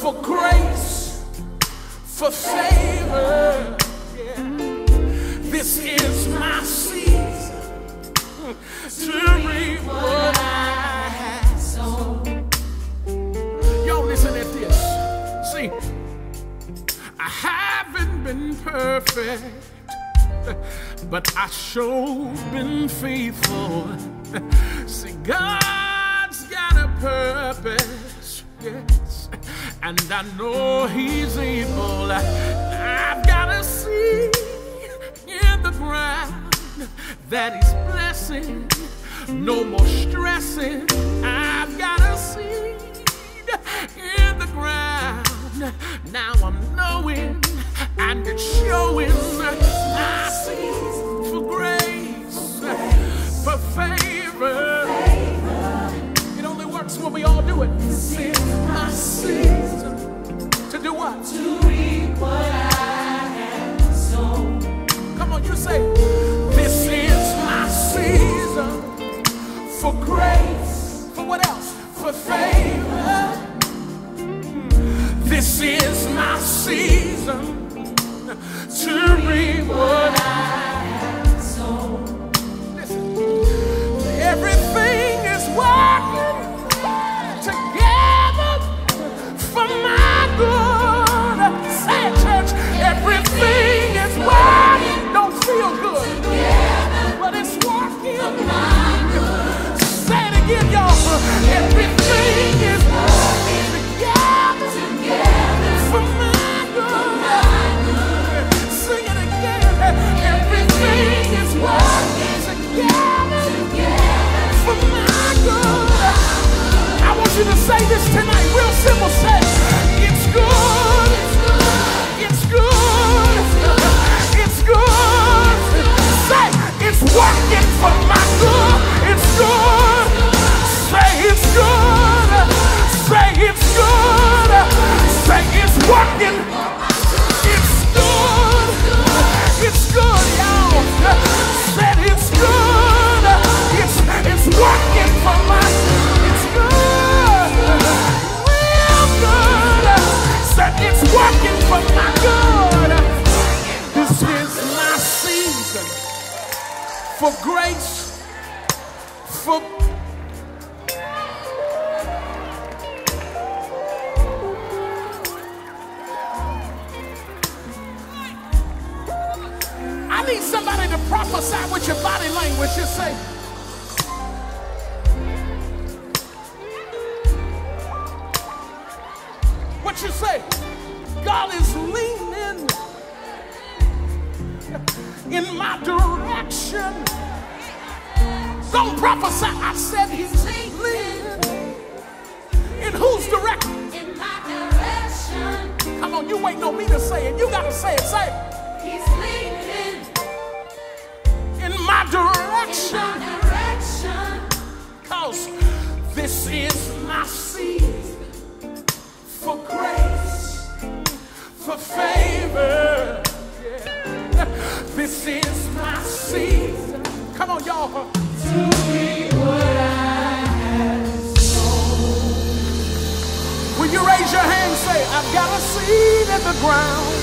for grace, for favor. Yeah. This is my season to reap what I have sown. Y'all listen at this. See, I haven't been perfect, but I sure been faithful. See, God's got a purpose, yes, and I know He's able. I've got a seed in the ground that He's blessing. No more stressing. I've got a seed in the ground. Now I'm knowing and it's showing. I see for grace, for favor. It only works when we all do it. This is my season to do what? To reap what I have sown. Come on, you say, this is my season for grace. For what else? For favor. This is my season to reap what I have sown. Listen, everything is working together for my good. Say it, church. Everything is working. Don't feel good, but it's working for my good. Say it again, y'all. Everything is working together for my good. Sing it again. Everything is working together for my good. I want you to say this tonight, real simple. Say, it's good. It's good. It's good. Say, it's working for my good. It's good. Say, it's good. Say, it's good. Say, it's working. It's good. It's good, y'all. Said it's good. It's working for my. It's good. Real good. Said it's working for my good. This is my season for grace, for I need somebody to prophesy with your body language. Just say, what you say? God is leaning in my direction. Don't prophesy. I said He's leaning. In whose direction? In my direction. Come on, you waiting on me to say it. You gotta say it. Say it. He's leaning in my direction. Cause this is my season for grace, for favor. Yeah. This is my season. Come on, y'all. To be what I have sown. Will you raise your hand and say, I've got a seed in the ground.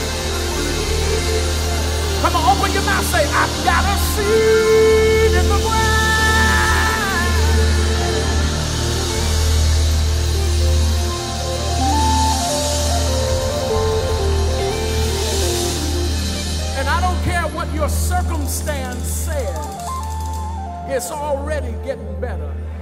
Come on, open your mouth, say, I've got a seed in the ground. And I don't care what your circumstance says, it's already getting better.